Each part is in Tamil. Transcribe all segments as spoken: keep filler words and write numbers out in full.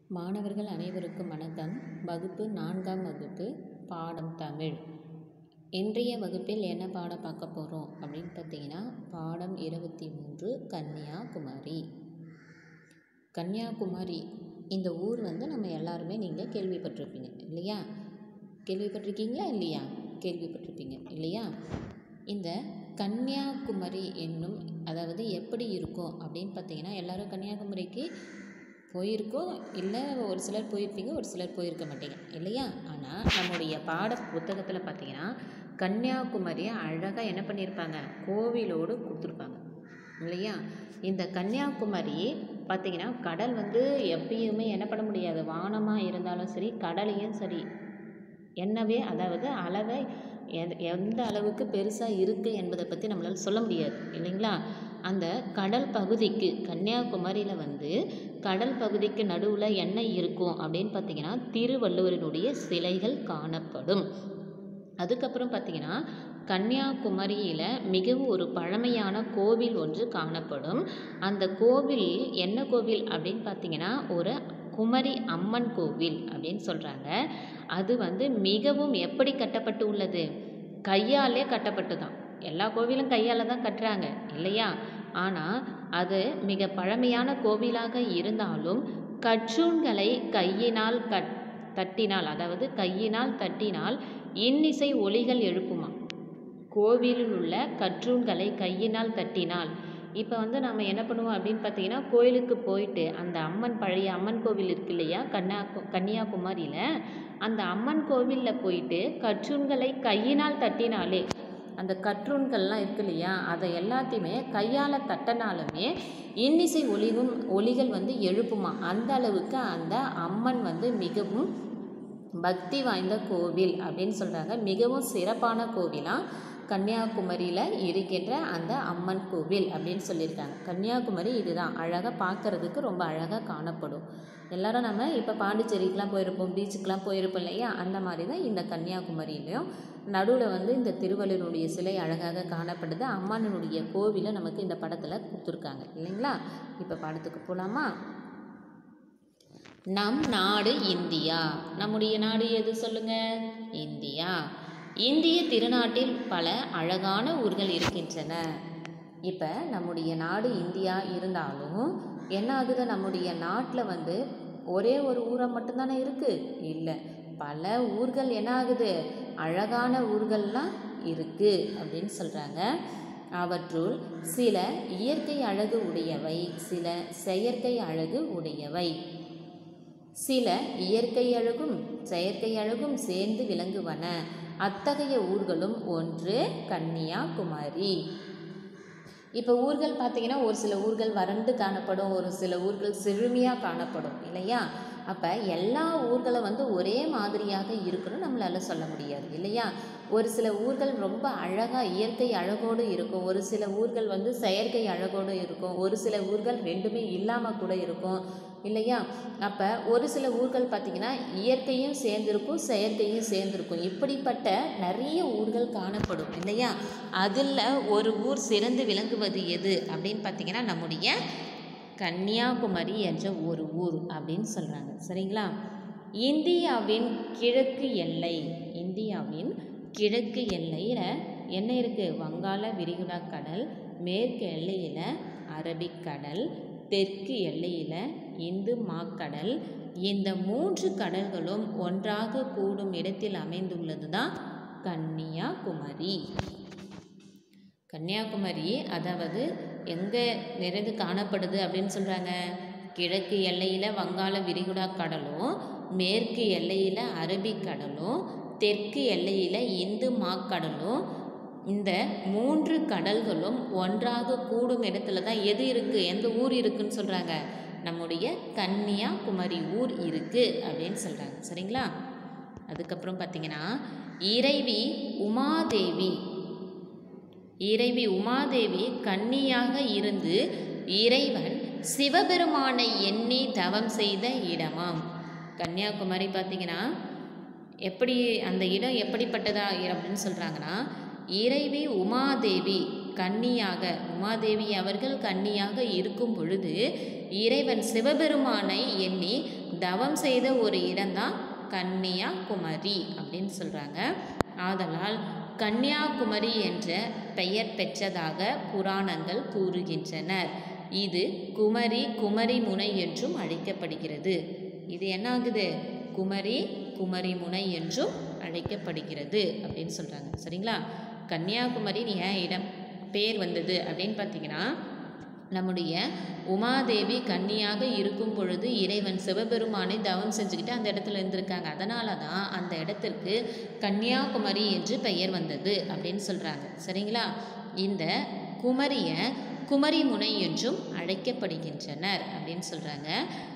மாணவர்கள் அனைவருக்கும் வணக்கம். வகுப்பு நான்காம் வகுப்பு பாடம் தமிழ். இன்றைய வகுப்பில் என்ன பாடம் பார்க்க போகிறோம் அப்படின்னு பார்த்தீங்கன்னா, பாடம் இருபத்தி மூன்று கன்னியாகுமரி. கன்னியாகுமரி இந்த ஊர் வந்து நம்ம எல்லாருமே நீங்கள் கேள்விப்பட்டிருப்பீங்க இல்லையா? கேள்விப்பட்டிருக்கீங்களா இல்லையா? கேள்விப்பட்டிருப்பீங்க இல்லையா? இந்த கன்னியாகுமரி என்னும் அதாவது எப்படி இருக்கும் அப்படின்னு பார்த்தீங்கன்னா, எல்லோரும் கன்னியாகுமரிக்கு போயிருக்கோம், இல்லை ஒரு சிலர் போயிருப்பீங்க, ஒரு சிலர் போயிருக்க மாட்டீங்க இல்லையா? ஆனால் நம்முடைய பாட புத்தகத்தில் பார்த்தீங்கன்னா, கன்னியாகுமரியை அழகாக என்ன பண்ணியிருப்பாங்க, கோவிலோடு கொடுத்துருப்பாங்க இல்லையா? இந்த கன்னியாகுமரி பார்த்திங்கன்னா, கடல் வந்து எப்பயுமே என்ன பண்ண முடியாது, வானமாக இருந்தாலும் சரி, கடலையும் சரி, என்னவே அதாவது அளவை எந்த எந்த அளவுக்கு பெருசாக இருக்குது என்பதை பற்றி நம்மளால் சொல்ல முடியாது இல்லைங்களா? அந்த கடல் பகுதிக்கு கன்னியாகுமரியில் வந்து கடல் பகுதிக்கு நடுவில் என்ன இருக்கும் அப்படின்னு பார்த்திங்கன்னா, திருவள்ளுவரினுடைய சிலைகள் காணப்படும். அதுக்கப்புறம் பார்த்திங்கன்னா, கன்னியாகுமரியில் மிகவும் ஒரு பழமையான கோவில் ஒன்று காணப்படும். அந்த கோவில் என்ன கோவில் அப்படின்னு பார்த்திங்கன்னா, ஒரு குமரி அம்மன் கோவில் அப்படின்னு சொல்கிறாங்க. அது வந்து மிகவும் எப்படி கட்டப்பட்டு உள்ளது, கையாலே கட்டப்பட்டு தான். எல்லா கோவிலும் கையால் தான் கட்டுறாங்க இல்லையா? ஆனால் அது மிக பழமையான கோவிலாக இருந்தாலும் கற்றூண்களை கையினால் கட் தட்டினால் அதாவது கையினால் தட்டினால் இன்னிசை ஒலிகள் எழுப்புமா. கோவிலில் உள்ள கற்றூண்களை கையினால் தட்டினால், இப்போ வந்து நம்ம என்ன பண்ணுவோம் அப்படின்னு பார்த்தீங்கன்னா, கோயிலுக்கு போயிட்டு அந்த அம்மன் பழைய அம்மன் கோவில் இருக்கு இல்லையா, கன்னியாகு கன்னியாகுமரியில் அந்த அம்மன் கோவிலில் போயிட்டு கற்றூண்களை கையினால் தட்டினாலே, அந்த கற்றூண்கள்லாம் இருக்கு இல்லையா, அதை எல்லாத்தையுமே கையால் தட்டினாலுமே இன்னிசை ஒலிகும் ஒலிகள் வந்து எழுப்புமா. அந்த அளவுக்கு அந்த அம்மன் வந்து மிகவும் பக்தி வாய்ந்த கோவில் அப்படின்னு சொல்கிறாங்க. மிகவும் சிறப்பான கோவிலாக கன்னியாகுமரியில் இருக்கின்ற அந்த அம்மன் கோவில் அப்படின்னு சொல்லியிருக்காங்க. கன்னியாகுமரி இதுதான், அழகாக பார்க்குறதுக்கு ரொம்ப அழகாக காணப்படும். எல்லோரும் நம்ம இப்போ பாண்டிச்சேரிக்கெலாம் போயிருப்போம், பீச்சுக்கெலாம் போயிருப்போம் இல்லையா? அந்த மாதிரி தான் இந்த கன்னியாகுமரியிலையும் நடுவில் வந்து இந்த திருவள்ளுவனுடைய சிலை அழகாக காணப்படுது. அம்மனுடைய கோவிலை நமக்கு இந்த படத்தில் கொடுத்துருக்காங்க இல்லைங்களா? இப்போ படத்துக்கு போகலாமா? நம் நாடு இந்தியா. நம்முடைய நாடு எது சொல்லுங்க? இந்தியா. இந்திய திருநாட்டில் பல அழகான ஊர்கள் இருக்கின்றன. இப்போ நம்முடைய நாடு இந்தியா இருந்தாலும் என்ன ஆகுது, நம்முடைய நாட்டில் வந்து ஒரே ஒரு ஊரை மட்டும்தானே இருக்குது? இல்லை, பல ஊர்கள் என்ன ஆகுது, அழகான ஊர்கள்லாம் இருக்குது அப்படின்னு சொல்கிறாங்க. அவற்றுள் சில இயற்கை அழகு உடையவை, சில செயற்கை அழகு உடையவை. சில இயற்கை அழகும் செயற்கை அழகும் சேர்ந்து விளங்குவன. அத்தகைய ஊர்களும் ஒன்று கன்னியாகுமரி. இப்போ ஊர்கள் பார்த்திங்கன்னா, ஒரு சில ஊர்கள் வறண்டு காணப்படும், ஒரு சில ஊர்கள் செழுமையாக காணப்படும் இல்லையா? அப்போ எல்லா ஊர்களும் வந்து ஒரே மாதிரியாக இருக்குன்னு நம்மளால் சொல்ல முடியாது இல்லையா? ஒரு சில ஊர்கள் ரொம்ப அழகாக இயற்கை அழகோடு இருக்கும், ஒரு சில ஊர்கள் வந்து செயற்கை அழகோடு இருக்கும், ஒரு சில ஊர்கள் ரெண்டுமே இல்லாமல் கூட இருக்கும் இல்லையா? அப்போ ஒரு சில ஊர்கள் பார்த்திங்கன்னா இயற்கையும் சேர்ந்திருக்கும், செயற்கையும் சேர்ந்திருக்கும். இப்படிப்பட்ட நிறைய ஊர்கள் காணப்படும் இல்லையா? அதில் ஒரு ஊர் சிறந்து விளங்குவது எது அப்படின்னு பார்த்திங்கன்னா, நம்முடைய கன்னியாகுமரி என்ற ஒரு ஊர் அப்படின்னு சொல்கிறாங்க. சரிங்களா? இந்தியாவின் கிழக்கு எல்லை, இந்தியாவின் கிழக்கு எல்லையில் என்ன இருக்குது? வங்காள விரிகுடா கடல், மேற்கு எல்லையில் அரபிக்கடல், தெற்கு எல்லையில் இந்து மாக்கடல். இந்த மூன்று கடல்களும் ஒன்றாக கூடும் இடத்தில் அமைந்துள்ளது தான் கன்னியாகுமரி. கன்னியாகுமரி அதாவது எங்கே நிறைந்து காணப்படுது அப்படின்னு சொல்கிறாங்க? கிழக்கு எல்லையில் வங்காள விரிகுடா கடலும், மேற்கு எல்லையில் அரபிக்கடலும், தெற்கு எல்லையில் இந்து மாக்கடலும். இந்த மூன்று கடல்களும் ஒன்றாக கூடும் இடத்துல தான் எது இருக்குது, எந்த ஊர் இருக்குதுன்னு சொல்கிறாங்க? நம்முடைய கன்னியாகுமரி ஊர் இருக்குது அப்படின்னு சொல்கிறாங்க. சரிங்களா? அதுக்கப்புறம் பார்த்திங்கன்னா, இறைவி உமாதேவி இறைவி உமாதேவி கன்னியாக இருந்து இறைவன் சிவபெருமானை எண்ணி தவம் செய்த இடமாம். கன்னியாகுமரி பார்த்திங்கன்னா எப்படி அந்த இடம் எப்படிப்பட்டதா அப்படின்னு சொல்கிறாங்கன்னா, இறைவி உமாதேவி கன்னியாக உமாதேவி அவர்கள் கன்னியாக இருக்கும் பொழுது இறைவன் சிவபெருமானை எண்ணி தவம் செய்த ஒரு இடம்தான் கன்னியாகுமரி அப்படின்னு சொல்கிறாங்க. ஆதலால் கன்னியாகுமரி என்ற பெயர் பெற்றதாக புராணங்கள் கூறுகின்றனர். இது குமரி குமரிமுனை என்றும் அழைக்கப்படுகிறது. இது என்ன ஆகுது? குமரி குமரிமுனை என்றும் அழைக்கப்படுகிறது அப்படின்னு சொல்கிறாங்க. சரிங்களா? கன்னியாகுமரி ஏன் இடம் பேர் வந்தது அப்படின்னு பார்த்தீங்கன்னா, நம்முடைய உமாதேவி கன்னியாக இருக்கும் பொழுது இறைவன் சிவபெருமானை தவம் செஞ்சுக்கிட்டு அந்த இடத்துல இருந்திருக்காங்க. அதனால தான் அந்த இடத்திற்கு கன்னியாகுமரி என்று பெயர் வந்தது அப்படின்னு சொல்கிறாங்க. சரிங்களா? இந்த குமரியை குமரிமுனை என்றும் அழைக்கப்படுகின்றனர் அப்படின்னு சொல்கிறாங்க.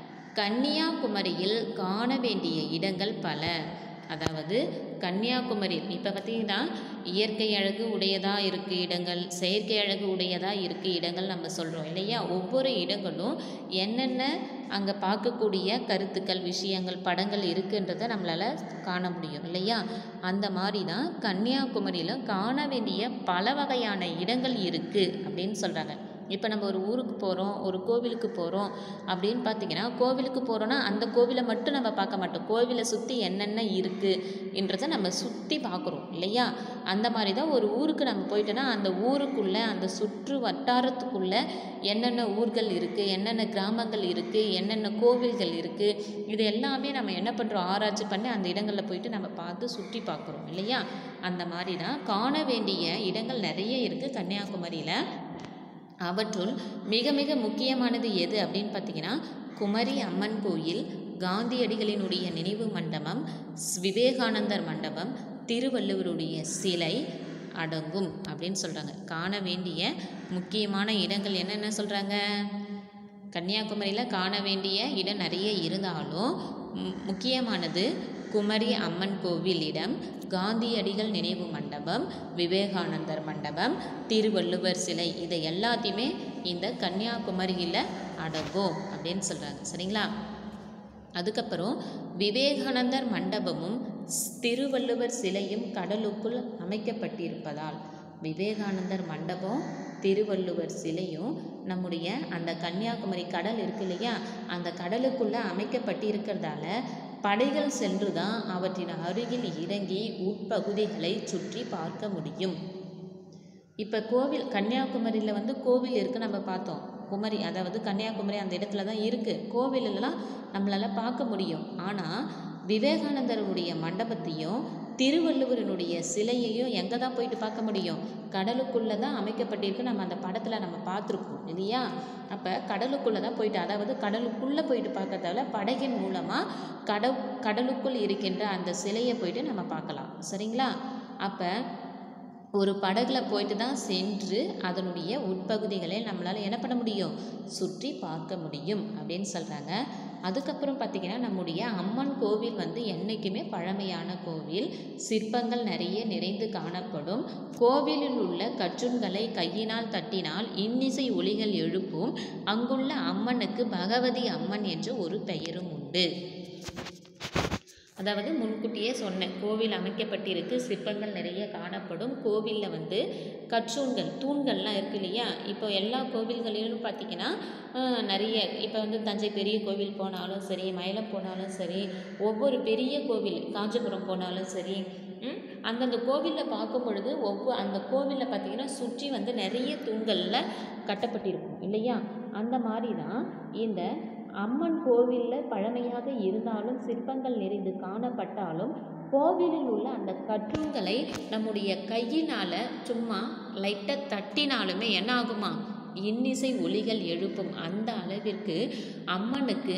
கன்னியாகுமரியில் காண வேண்டிய இடங்கள் பல. அதாவது கன்னியாகுமரி இப்போ பார்த்திங்கன்னா இயற்கை அழகு உடையதாக இருக்குது இடங்கள், செயற்கை அழகு உடையதாக இருக்குது இடங்கள் நம்ம சொல்கிறோம் இல்லையா? ஒவ்வொரு இடங்களும் என்னென்ன அங்கே பார்க்கக்கூடிய கருத்துக்கள், விஷயங்கள், படங்கள் இருக்குன்றதை நம்மளால் காண முடியும் இல்லையா? அந்த மாதிரி தான் கன்னியாகுமரியில் காண வேண்டிய பல வகையான இடங்கள் இருக்குது அப்படின்னு சொல்கிறாங்க. இப்போ நம்ம ஒரு ஊருக்கு போகிறோம், ஒரு கோவிலுக்கு போகிறோம் அப்படின்னு பார்த்திங்கன்னா, கோவிலுக்கு போகிறோன்னா அந்த கோவிலை மட்டும் நம்ம பார்க்க மாட்டோம். கோவிலை சுற்றி என்னென்ன இருக்குன்றதை நம்ம சுற்றி பார்க்குறோம் இல்லையா? அந்த மாதிரி தான் ஒரு ஊருக்கு நம்ம போயிட்டோன்னா அந்த ஊருக்குள்ளே, அந்த சுற்று வட்டாரத்துக்குள்ளே என்னென்ன ஊர்கள் இருக்குது, என்னென்ன கிராமங்கள் இருக்குது, என்னென்ன கோவில்கள் இருக்குது, இது எல்லாமே நம்ம என்ன பண்ணுறோம்? ஆராய்ச்சி பண்ணி அந்த இடங்களில் போயிட்டு நம்ம பார்த்து சுற்றி பார்க்குறோம் இல்லையா? அந்த மாதிரி தான் காண வேண்டிய இடங்கள் நிறைய இருக்குது கன்னியாகுமரியில். அவற்றுள் மிக மிக முக்கியமானது எது அப்படின்னு பார்த்திங்கன்னா, குமரி அம்மன் கோயில், காந்தியடிகளினுடைய நினைவு மண்டபம், விவேகானந்தர் மண்டபம், திருவள்ளுவருடைய சிலை அடங்கும் அப்படின்னு சொல்கிறாங்க. காண வேண்டிய முக்கியமான இடங்கள் என்னென்ன சொல்கிறாங்க? கன்னியாகுமரியில் காண வேண்டிய இடம் நிறைய இருந்தாலும் முக்கியமானது குமரி அம்மன் கோவில் இடம், காந்தியடிகள் நினைவு மண்டபம், விவேகானந்தர் மண்டபம், திருவள்ளுவர் சிலை, இதை எல்லாத்தையுமே இந்த கன்னியாகுமரியில் அடங்கும் அப்படின்னு சொல்கிறாங்க. சரிங்களா? அதுக்கப்புறம் விவேகானந்தர் மண்டபமும் திருவள்ளுவர் சிலையும் கடலுக்குள் அமைக்கப்பட்டிருப்பதால் விவேகானந்தர் மண்டபம், திருவள்ளுவர் சிலையும் நம்முடைய அந்த கன்னியாகுமரி கடல் இருக்கு இல்லையா, அந்த கடலுக்குள்ளே அமைக்கப்பட்டிருக்கிறதால படைகள் சென்று தான் அவற்றின் அருகில் இறங்கி உட்பகுதிகளை சுற்றி பார்க்க முடியும். இப்போ கோவில் கன்னியாகுமரியில் வந்து கோவில் இருக்குது நம்ம பார்த்தோம். குமரி அதாவது கன்னியாகுமரி அந்த இடத்துல தான் இருக்குது. கோவிலெல்லாம் நம்மளால் பார்க்க முடியும். ஆனால் விவேகானந்தருடைய மண்டபத்தையும் திருவள்ளுவரினுடைய சிலையையும் எங்கே தான் போயிட்டு பார்க்க முடியும்? கடலுக்குள்ளே தான் அமைக்கப்பட்டிருக்கு. நம்ம அந்த படத்தில் நம்ம பார்த்துருக்கோம் இல்லையா? அப்போ கடலுக்குள்ளே தான் போயிட்டு, அதாவது கடலுக்குள்ளே போயிட்டு பார்க்கறதால படகின் மூலமாக கட கடலுக்குள் இருக்கின்ற அந்த சிலையை போயிட்டு நம்ம பார்க்கலாம். சரிங்களா? அப்போ ஒரு படகுல போயிட்டு தான் சென்று அதனுடைய உட்பகுதிகளை நம்மளால் என்ன பண்ண முடியும்? சுற்றி பார்க்க முடியும் அப்படின்னு சொல்கிறாங்க. அதுக்கப்புறம் பார்த்திங்கன்னா, நம்முடைய அம்மன் கோவில் வந்து என்றைக்குமே பழமையான கோவில். சிற்பங்கள் நிறைய நிறைந்து காணப்படும். கோவிலில் உள்ள கற்றுண்களை கையினால் தட்டினால் இன்னிசை ஒலிகள் எழுப்பும். அங்குள்ள அம்மனுக்கு பகவதி அம்மன் என்ற ஒரு பெயரும் உண்டு. அதாவது முன்கூட்டியே சொன்னேன், கோவில் அமைக்கப்பட்டிருக்கு, சிற்பங்கள் நிறைய காணப்படும். கோவிலில் வந்து கற்றூண்கள், தூண்கள்லாம் இருக்குது இல்லையா? இப்போ எல்லா கோவில்களிலும் பார்த்திங்கன்னா நிறைய, இப்போ வந்து தஞ்சை பெரிய கோவில் போனாலும் சரி, மயிலம் போனாலும் சரி, ஒவ்வொரு பெரிய கோவில் காஞ்சிபுரம் போனாலும் சரி, அந்தந்த கோவிலில் பார்க்கும் பொழுது ஒவ்வொரு அந்த கோவிலில் பார்த்திங்கன்னா சுற்றி வந்து நிறைய தூண்களில் கட்டப்பட்டிருக்கும் இல்லையா? அந்த மாதிரி தான் இந்த அம்மன் கோவிலில் பழமையாக இருந்தாலும் சிற்பங்கள் நிறைந்து காணப்பட்டாலும் கோவிலில் உள்ள அந்த கற்றூண்களை நம்முடைய கையினால் சும்மா லைட்டாக தட்டினாலுமே என்ன ஆகுமா? இன்னிசை ஒலிகள் எழுப்பும். அந்த அளவிற்கு அம்மனுக்கு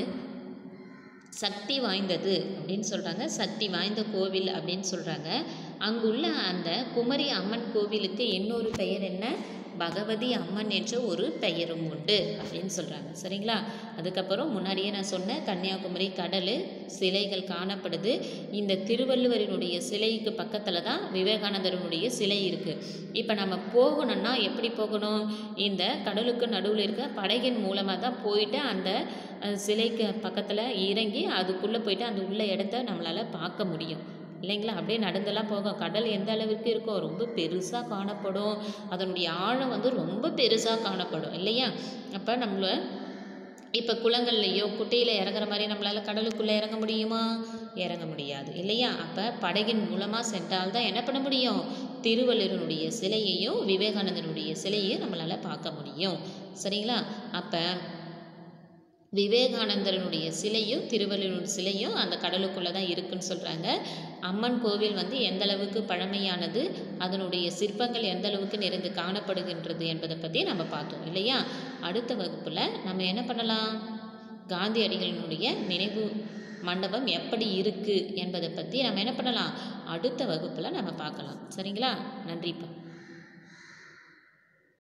சக்தி வாய்ந்தது அப்படின்னு சொல்கிறாங்க. சக்தி வாய்ந்த கோவில் அப்படின்னு சொல்கிறாங்க. அங்குள்ள அந்த குமரி அம்மன் கோவிலுக்கு இன்னொரு பெயர் என்ன? பகவதி அம்மன் என்ற ஒரு பெயரும் உண்டு அப்படின்னு சொல்கிறாங்க. சரிங்களா? அதுக்கப்புறம் முன்னாடியே நான் சொன்ன கன்னியாகுமரி கடல், சிலைகள் காணப்படுது. இந்த திருவள்ளுவரினுடைய சிலைக்கு பக்கத்தில் தான் விவேகானந்தருடைய சிலை இருக்குது. இப்போ நம்ம போகணும்னா எப்படி போகணும்? இந்த கடலுக்கு நடுவில் இருக்க படகின் மூலமாக தான் போயிட்டு அந்த சிலைக்கு பக்கத்தில் இறங்கி அதுக்குள்ளே போயிட்டு அந்த உள்ள இடத்த நம்மளால் பார்க்க முடியும் இல்லைங்களா? அப்படியே நடந்தெல்லாம் போகும். கடல் எந்த அளவுக்கு இருக்கும், ரொம்ப பெருசாக காணப்படும். அதனுடைய ஆழம் வந்து ரொம்ப பெருசாக காணப்படும் இல்லையா? அப்போ நம்மள இப்போ குளங்கள்லையோ குட்டையில் இறங்குற மாதிரி நம்மளால் கடலுக்குள்ளே இறங்க முடியுமா? இறங்க முடியாது இல்லையா? அப்போ படகின் மூலமாக சென்றால் தான் என்ன பண்ண முடியும்? திருவள்ளுவருடைய சிலையையும் விவேகானந்தனுடைய சிலையையும் நம்மளால் பார்க்க முடியும். சரிங்களா? அப்போ விவேகானந்தரனுடைய சிலையும் திருவள்ளுவர் சிலையும் அந்த கடலுக்குள்ளே தான் இருக்குன்னு சொல்கிறாங்க. அம்மன் கோவில் வந்து எந்த அளவுக்கு பழமையானது, அதனுடைய சிற்பங்கள் எந்த அளவுக்கு நிறைந்து காணப்படுகின்றது என்பதை பற்றி நம்ம பார்த்தோம் இல்லையா? அடுத்த வகுப்பில் நம்ம என்ன பண்ணலாம், காந்தியடிகளினுடைய நினைவு மண்டபம் எப்படி இருக்குது என்பதை பற்றி நம்ம என்ன பண்ணலாம், அடுத்த வகுப்பில் நம்ம பார்க்கலாம். சரிங்களா? நன்றிப்பா.